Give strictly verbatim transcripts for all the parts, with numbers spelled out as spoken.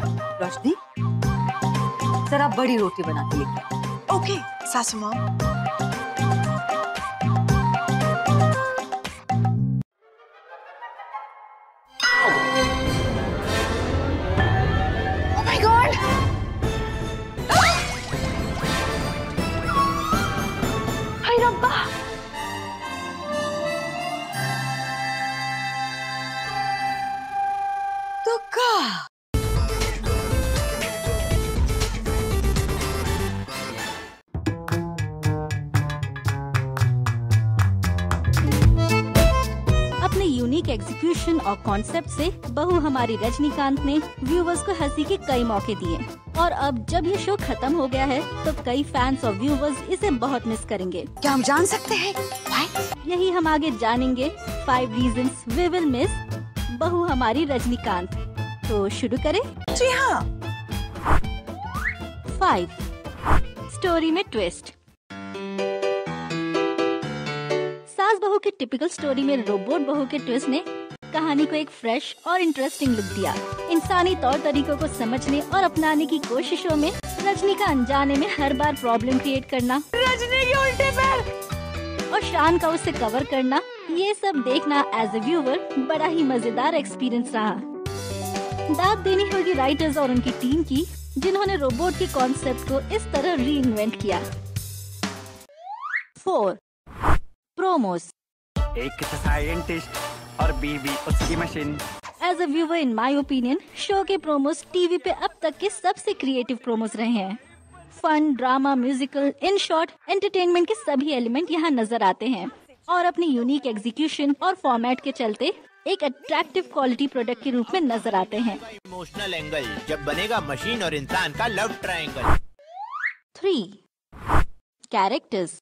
रोशनी, जरा बड़ी रोटी बना के लेके। ओके सासू माँ। Oh my God! हाय रब्बा! तो का अपने यूनिक एग्जीक्यूशन और कॉन्सेप्ट से बहू हमारी रजनीकांत ने व्यूवर्स को हंसी के कई मौके दिए और अब जब ये शो खत्म हो गया है तो कई फैंस और व्यूवर्स इसे बहुत मिस करेंगे। क्या हम जान सकते हैं Why? यही हम आगे जानेंगे। Five reasons we will miss Bahu Hamari Rajnikant. तो शुरू करें? जी हाँ। फाइव, स्टोरी में ट्विस्ट। सास बहू के टिपिकल स्टोरी में रोबोट बहू के ट्विस्ट ने कहानी को एक फ्रेश और इंटरेस्टिंग लुक दिया। इंसानी तौर तरीकों को समझने और अपनाने की कोशिशों में रजनी का अनजाने में हर बार प्रॉब्लम क्रिएट करना, रजनी के उल्टे पैर और शान का उसे कवर करना, ये सब देखना एज ए व्यूअर बड़ा ही मजेदार एक्सपीरियंस रहा। दाद देनी होगी राइटर्स और उनकी टीम की, जिन्होंने रोबोट के कॉन्सेप्ट को इस तरह री इन्वेंट किया। Four, promos. एक साइंटिस्ट और बीवी उसकी मशीन। As a viewer in my opinion show के प्रोमोस टीवी पे अब तक के सबसे क्रिएटिव प्रोमोस रहे हैं। Fun, drama, musical, in short entertainment के सभी एलिमेंट यहाँ नजर आते हैं और अपनी यूनिक एग्जीक्यूशन और फॉर्मेट के चलते एक अट्रैक्टिव क्वालिटी प्रोडक्ट के रूप में नजर आते हैं। इमोशनल एंगल जब बनेगा मशीन और इंसान का love triangle. Three, characters.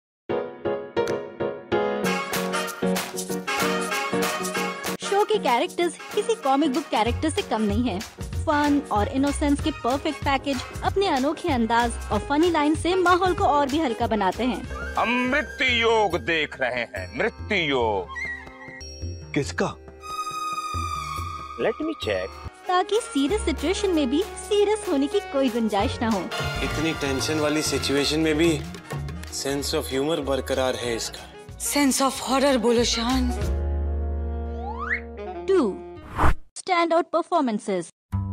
Show के कैरेक्टर्स किसी कॉमिक बुक कैरेक्टर से कम नहीं है। फन और इनोसेंस के परफेक्ट पैकेज अपने अनोखे अंदाज और फनी लाइन से माहौल को और भी हल्का बनाते हैं। हम मृत्यु योग देख रहे हैं। मृत्यु योग किसका? Let me check. ताकि सीरियस सिचुएशन में भी सीरियस होने की कोई गुंजाइश न हो। इतनी टेंशन वाली सिचुएशन में भी सेंस ऑफ ह्यूमर बरकरार है इसका। सेंस ऑफ हॉरर बोलो Shaan. Two, stand out performances.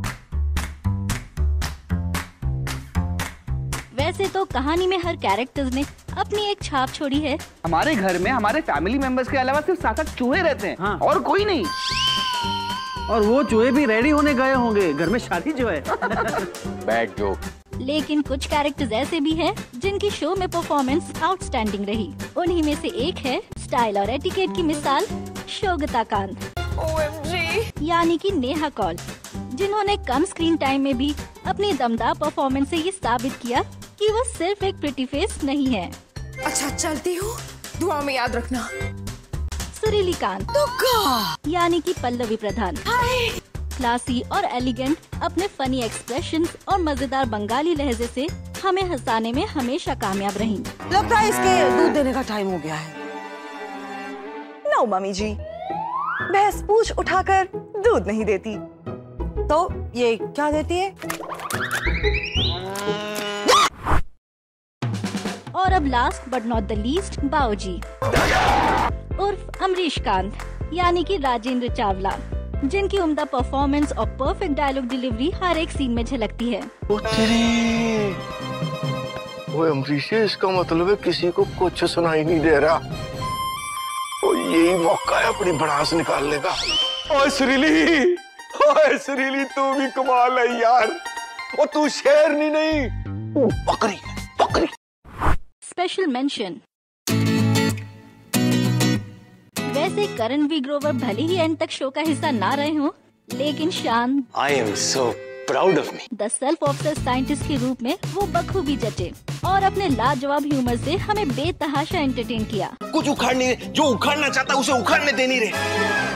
वैसे तो कहानी में हर कैरेक्टर्स ने अपनी एक छाप छोड़ी है। हमारे घर में हमारे फैमिली मेंबर्स के अलावा सिर्फ सात आठ चूहे रहते हैं। हाँ। और कोई नहीं। और वो चूहे भी रेडी होने गए होंगे, घर में शादी जो है। Bad joke. लेकिन कुछ कैरेक्टर्स ऐसे भी हैं जिनकी शो में परफॉर्मेंस आउटस्टैंडिंग रही। उन्हीं में से एक है स्टाइल और एटिकेट की मिसाल शोगता कांत, O M G यानी कि नेहा कौल, जिन्होंने कम स्क्रीन टाइम में भी अपनी दमदार परफॉर्मेंस से ये साबित किया कि वो सिर्फ एक प्रिटी फेस नहीं है। अच्छा चलती हूँ, दुआ में याद रखना। सुरीली कांत, तो का यानी कि पल्लवी प्रधान, क्लासी और एलिगेंट अपने फनी एक्सप्रेशंस और मजेदार बंगाली लहजे से हमें हंसाने में हमेशा कामयाब रही। लगता है इसके दूध देने का टाइम हो गया है। नो मम्मी जी, भैंस पूंछ उठाकर दूध नहीं देती। तो ये क्या देती है? और अब last but not the least बाऊजी उर्फ अमरीश कांत, यानी कि राजेंद्र चावला, जिनकी उम्दा परफॉर्मेंस और परफेक्ट डायलॉग डिलीवरी हर एक सीन में झलकती है। वो अमरीश, इसका मतलब है किसी को कुछ सुनाई नहीं दे रहा। वो यही मौका है अपनी भड़ास निकालने का। ओए सुरीली, ओए सुरीली, तू भी कमाल है यार। और तू शेरनी नहीं, तू बकरी है, बकरी। Special mention. वैसे करण वी ग्रोवर भले ही एंड तक शो का हिस्सा ना रहे हों, लेकिन शान I am so proud of me। The self obsessed scientist के रूप में वो बखूबी जचे और अपने लाजवाब ह्यूमर से हमें बेतहाशा एंटरटेन किया। कुछ उखाड़ने, जो उखाड़ना चाहता उसे उखाड़ने दे नहीं रहे।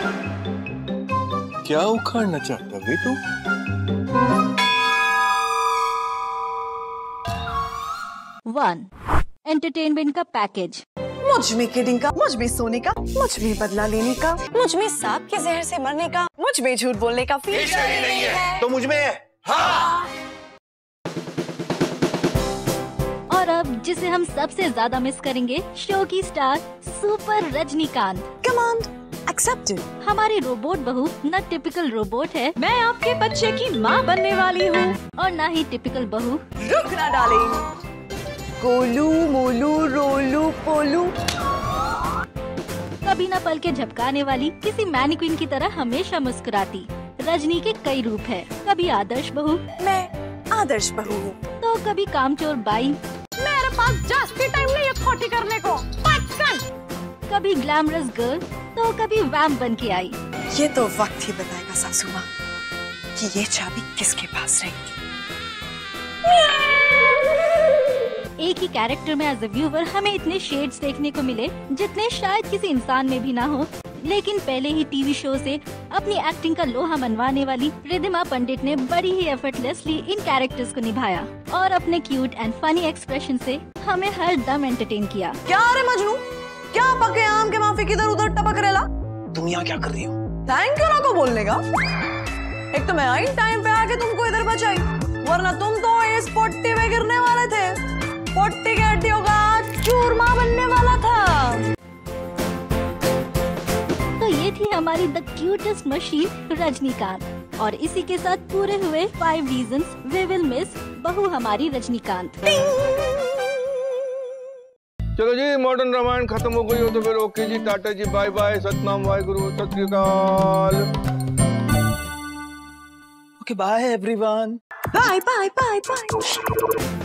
क्या उखाड़ना चाहता बे तू? वन, एंटरटेनमेंट का पैकेज। मुझ में किडिंग का, मुझ में सोने का, मुझ में बदला लेने का, मुझ में सांप के जहर से मरने का, मुझ में झूठ बोलने का फील नहीं है तो मुझ में है। हाँ। और अब जिसे हम सबसे ज्यादा मिस करेंगे, शो की star super Rajnikant. Command accepted. हमारी रोबोट बहू न टिपिकल रोबोट है मैं आपके बच्चे की माँ बनने वाली हूँ। और न ही टिपिकल बहू। रुक ना डार्लिंग। गोलू मोलू रोलू पोलू। कभी न पल के झपकाने वाली, किसी मैनिक्विन की तरह हमेशा मुस्कुराती। रजनी के कई रूप है। कभी आदर्श बहू, मैं आदर्श बहू हूँ। तो कभी कामचोर बाई, मेरे पास जास्ती टाइम नहीं है खोटी करने को। कभी ग्लैमरस गर्ल, तो कभी वैम्प बन के आई। ये तो वक्त ही बताएगा सासू माँ कि ये चाबी किसके पास रहेगी। एक ही कैरेक्टर में एज अ व्यूवर हमें इतने शेड्स देखने को मिले जितने शायद किसी इंसान में भी ना हो। लेकिन पहले ही टीवी शो से अपनी एक्टिंग का लोहा मनवाने वाली रिद्धिमा पंडित ने बड़ी ही एफर्टलेसली इन कैरेक्टर्स को निभाया और अपने क्यूट एंड फनी एक्सप्रेशन से हमें हर दम एंटरटेन किया। क्या रे मजनू, क्या पके आम के माफी किधर उधर टपक रेला? तुम यहाँ क्या कर रही हो? थैंक यू ना को बोलने का। एक तो मैं आई टाइम पे आके तुमको इधर बचाई, वरना तुम तो इस पोट्टी में गिरने वाले थे। पोट्टी के हड्डियों का चूरमा बनने वाला था। तो ये थी हमारी द क्यूटेस्ट मशीन रजनीकांत। और इसी के साथ पूरे हुए five reasons we will miss Bahu Hamari Rajinikanth. चलो जी, मॉडर्न रामायण खत्म हो गई हो तो फिर ओके जी, टाटा जी, bye bye, Satnam Waheguru, Sat Shri Akal. Okay bye everyone. Bye bye bye bye.